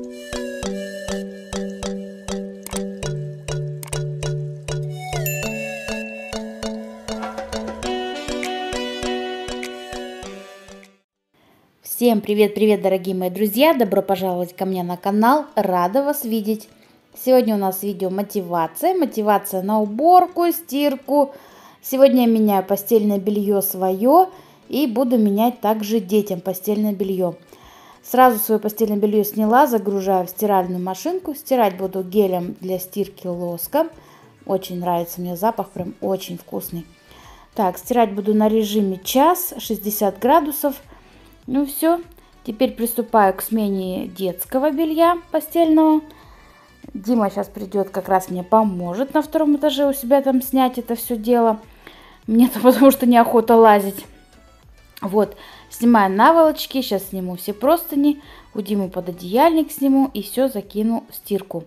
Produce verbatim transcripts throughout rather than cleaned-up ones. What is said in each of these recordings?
Всем привет-привет, дорогие мои друзья! Добро пожаловать ко мне на канал, рада вас видеть! Сегодня у нас видео мотивация, мотивация на уборку, стирку. Сегодня я меняю постельное белье свое и буду менять также детям постельное белье. Сразу свое постельное белье сняла, загружаю в стиральную машинку. Стирать буду гелем для стирки лоском. Очень нравится мне запах, прям очень вкусный. Так, стирать буду на режиме час, шестьдесят градусов. Ну все, теперь приступаю к смене детского белья постельного. Дима сейчас придет, как раз мне поможет на втором этаже у себя там снять это все дело. Мне-то потому что неохота лазить. Вот, снимаю наволочки, сейчас сниму все простыни, у Димы пододеяльник сниму и все закину в стирку.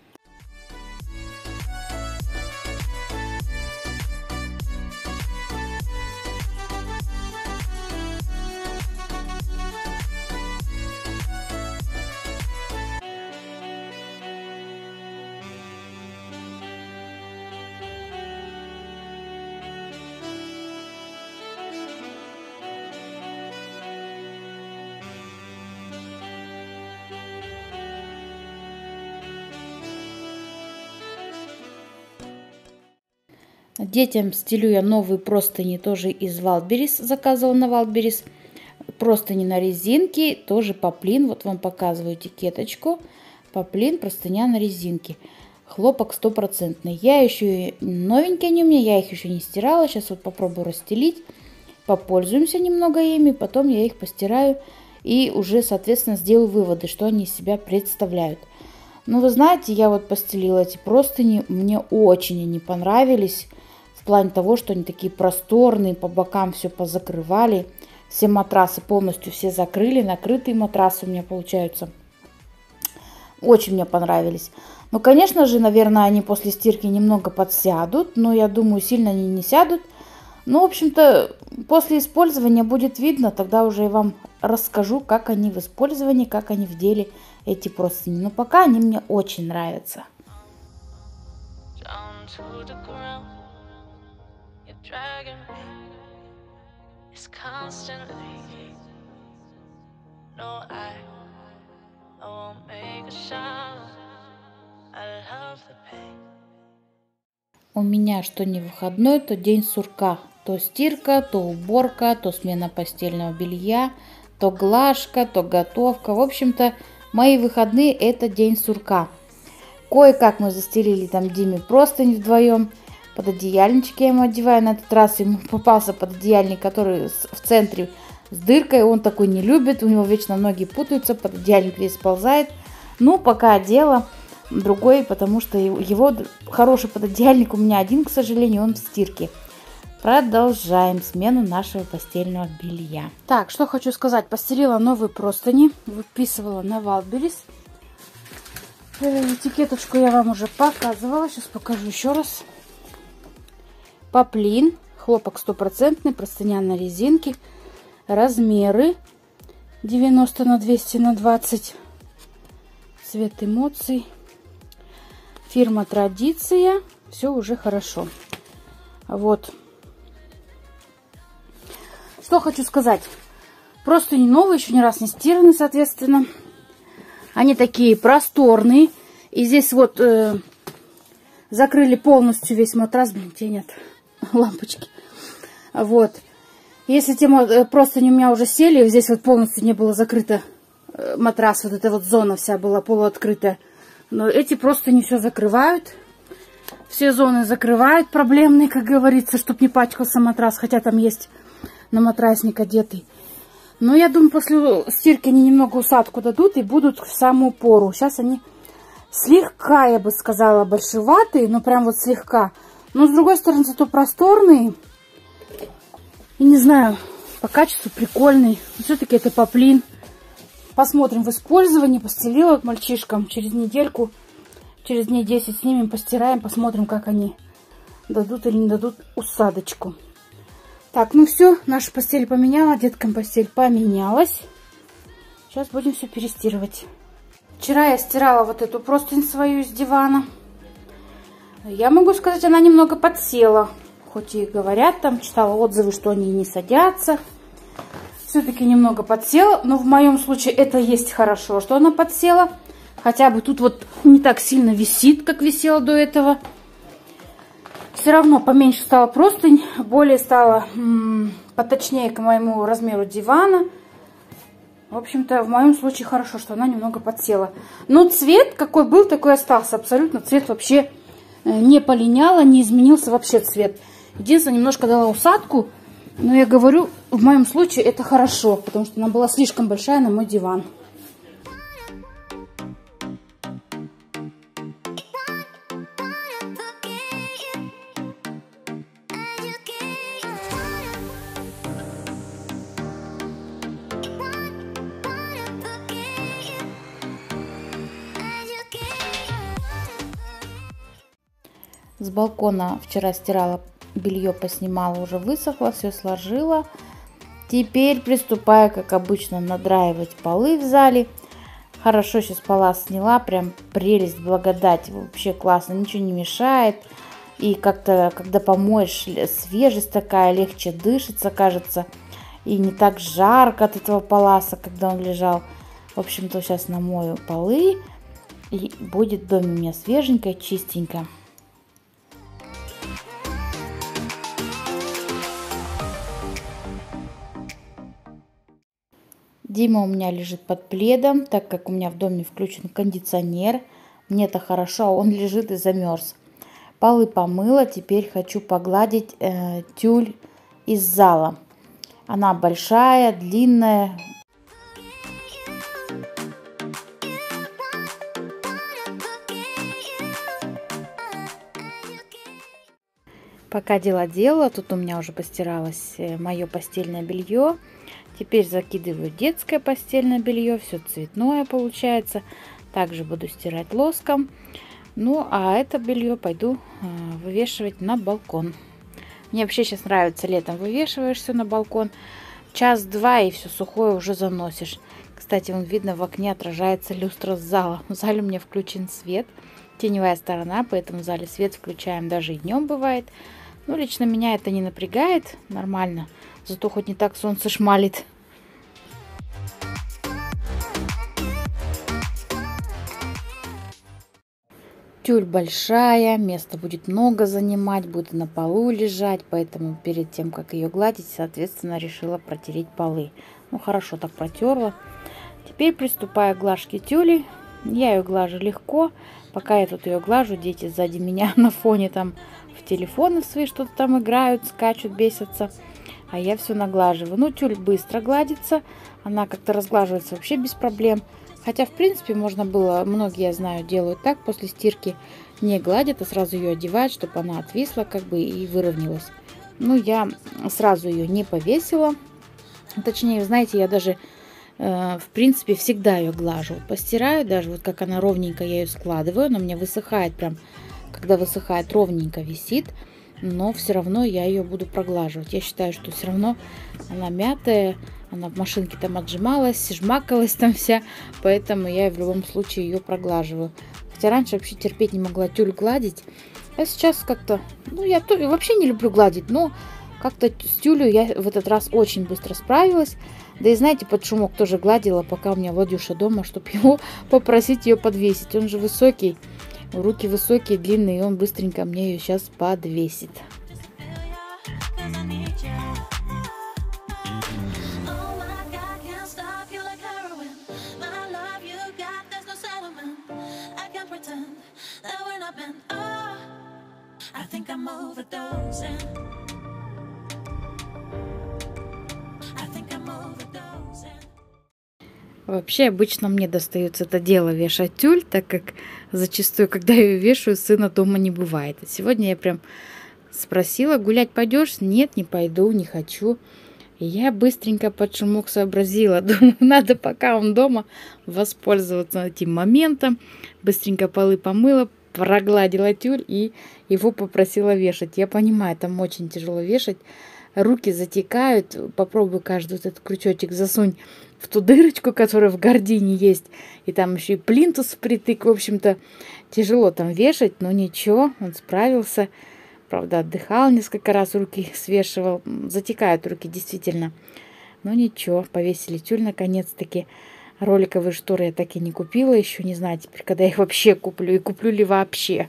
Детям стелю я новые простыни, тоже из Wildberries, заказывала на Wildberries. Простыни на резинке, тоже поплин, вот вам показываю этикеточку. Поплин, простыня на резинке. Хлопок стопроцентный. Я еще новенькие они у меня, я их еще не стирала. Сейчас вот попробую расстелить, попользуемся немного ими, потом я их постираю и уже, соответственно, сделаю выводы, что они из себя представляют. Ну, вы знаете, я вот постелила эти простыни, мне очень они понравились. В плане того, что они такие просторные, по бокам все позакрывали. Все матрасы полностью все закрыли, накрытые матрасы у меня получаются. Очень мне понравились. Ну, конечно же, наверное, они после стирки немного подсядут, но я думаю, сильно они не сядут. Ну, в общем-то, после использования будет видно, тогда уже я вам расскажу, как они в использовании, как они в деле, эти простыни. Но пока они мне очень нравятся. У меня что не выходной, то день сурка. То стирка, то уборка, то смена постельного белья, то глажка, то готовка. В общем-то, мои выходные это день сурка. Кое-как мы застелили там Диме простынь вдвоем. Пододеяльнички я ему одеваю. На этот раз ему попался пододеяльник, который в центре с дыркой. Он такой не любит, у него вечно ноги путаются, пододеяльник весь сползает. Ну, пока одела. Другой, потому что его хороший пододеяльник у меня один, к сожалению, он в стирке. Продолжаем смену нашего постельного белья. Так, что хочу сказать. Постелила новые простыни. Выписывала на Wildberries. Этикеточку я вам уже показывала. Сейчас покажу еще раз. Поплин. Хлопок стопроцентный. Простыня на резинке. Размеры девяносто на двести на двадцать. Цвет эмоций. Фирма Традиция. Все уже хорошо. Вот. Что хочу сказать. Просто не новые, еще ни раз не стираны, соответственно. Они такие просторные. И здесь вот э, закрыли полностью весь матрас. Блин, тень от лампочки. Вот. Если те простыни у меня уже сели, здесь вот полностью не было закрыто э, матрас. Вот эта вот зона вся была полуоткрытая. Но эти просто не все закрывают. Все зоны закрывают проблемные, как говорится, чтобы не пачкался матрас. Хотя там есть на матрасник одетый. Но я думаю, после стирки они немного усадку дадут и будут в самую пору. Сейчас они слегка, я бы сказала, большеватые. Но прям вот слегка. Но с другой стороны, зато просторные. И не знаю, по качеству прикольный. Все-таки это поплин. Посмотрим в использовании. Постелила к мальчишкам. Через недельку, через дней десять снимем, постираем. Посмотрим, как они дадут или не дадут усадочку. Так, ну все. Наша постель поменяла. Деткам постель поменялась. Сейчас будем все перестирывать. Вчера я стирала вот эту простынь свою из дивана. Я могу сказать, она немного подсела. Хоть и говорят, там читала отзывы, что они не садятся. Все-таки немного подсела. Но в моем случае это есть хорошо, что она подсела. Хотя бы тут вот не так сильно висит, как висела до этого. Все равно поменьше стала простынь. Более стала м-м, поточнее к моему размеру дивана. В общем-то, в моем случае хорошо, что она немного подсела. Но цвет какой был, такой остался. Абсолютно цвет вообще не полиняла, не изменился вообще цвет. Единственное, немножко дала усадку. Но я говорю, в моем случае это хорошо, потому что она была слишком большая на мой диван. С балкона вчера стирала белье, поснимала, уже высохло, все сложила. Теперь приступаю, как обычно, надраивать полы в зале. Хорошо сейчас пола сняла, прям прелесть, благодать, вообще классно, ничего не мешает. И как-то, когда помоешь, свежесть такая, легче дышится, кажется. И не так жарко от этого поласа, когда он лежал. В общем-то, сейчас намою полы, и будет в доме у меня свеженько, чистенько. Дима у меня лежит под пледом, так как у меня в доме включен кондиционер. Мне-то хорошо, а он лежит и замерз. Полы помыла, теперь хочу погладить э, тюль из зала. Она большая, длинная. Пока дела делала, тут у меня уже постиралось мое постельное белье. Теперь закидываю детское постельное белье, все цветное получается. Также буду стирать лоском. Ну, а это белье пойду э, вывешивать на балкон. Мне вообще сейчас нравится, летом вывешиваешь все на балкон. Час-два и все сухое уже заносишь. Кстати, вон видно, в окне отражается люстра с зала. В зале у меня включен свет, теневая сторона, поэтому в зале свет включаем даже и днем бывает. Ну, лично меня это не напрягает, нормально. Зато хоть не так солнце шмалит. Тюль большая, места будет много занимать, будет на полу лежать, поэтому перед тем, как ее гладить, соответственно, решила протереть полы. Ну, хорошо так протерла. Теперь приступаю к глажке тюли. Я ее глажу легко. Пока я тут ее глажу, дети сзади меня на фоне там в телефоны свои что-то там играют, скачут, бесятся. А я все наглаживаю. Ну, тюль быстро гладится. Она как-то разглаживается вообще без проблем. Хотя, в принципе, можно было, многие, я знаю, делают так, после стирки не гладят, а сразу ее одевают, чтобы она отвисла как бы и выровнялась. Ну, я сразу ее не повесила. Точнее, знаете, я даже, э, в принципе, всегда ее глажу. Постираю, даже вот как она ровненько, я ее складываю. Она у меня высыхает прям, когда высыхает, ровненько висит. Но все равно я ее буду проглаживать. Я считаю, что все равно она мятая. Она в машинке там отжималась, жмакалась там вся. Поэтому я в любом случае ее проглаживаю. Хотя раньше вообще терпеть не могла тюль гладить. А сейчас как-то... Ну, я вообще не люблю гладить. Но как-то с тюлью я в этот раз очень быстро справилась. Да и знаете, под шумок тоже гладила, пока у меня Владюша дома, чтобы его попросить ее подвесить. Он же высокий. Руки высокие, длинные, и он быстренько мне ее сейчас подвесит. Вообще, обычно мне достается это дело вешать тюль, так как зачастую, когда я ее вешаю, сына дома не бывает. А сегодня я прям спросила, гулять пойдешь? Нет, не пойду, не хочу. И я быстренько под шумок сообразила. Думаю, надо, пока он дома, воспользоваться этим моментом. Быстренько полы помыла, прогладила тюль и его попросила вешать. Я понимаю, там очень тяжело вешать. руки затекают. Попробуй каждый вот этот крючочек засунь в ту дырочку, которая в гардине есть. И там еще и плинтус впритык. В общем-то, тяжело там вешать, но ничего, он справился. Правда, отдыхал несколько раз, руки свешивал. Затекают руки, действительно. Но ничего, повесили тюль наконец-таки. Роликовые шторы я так и не купила еще. Не знаю теперь, когда я их вообще куплю. И куплю ли вообще.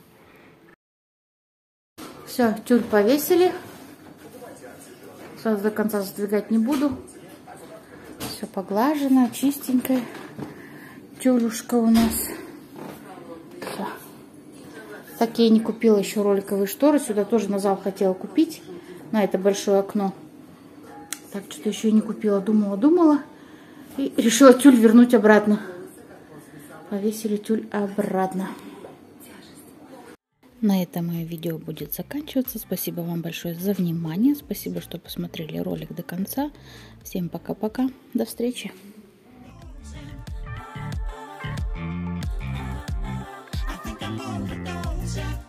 Все, тюль повесили. Сразу до конца сдвигать не буду. Все поглажено, чистенькое. Тюлюшка у нас. Все. Так я и не купила еще роликовые шторы. Сюда тоже на зал хотела купить. На это большое окно. Так, что-то еще и не купила. Думала, думала. И решила тюль вернуть обратно. Повесили тюль обратно. На этом мое видео будет заканчиваться. Спасибо вам большое за внимание. Спасибо, что посмотрели ролик до конца. Всем пока-пока. До встречи. I think I'm over those, yeah.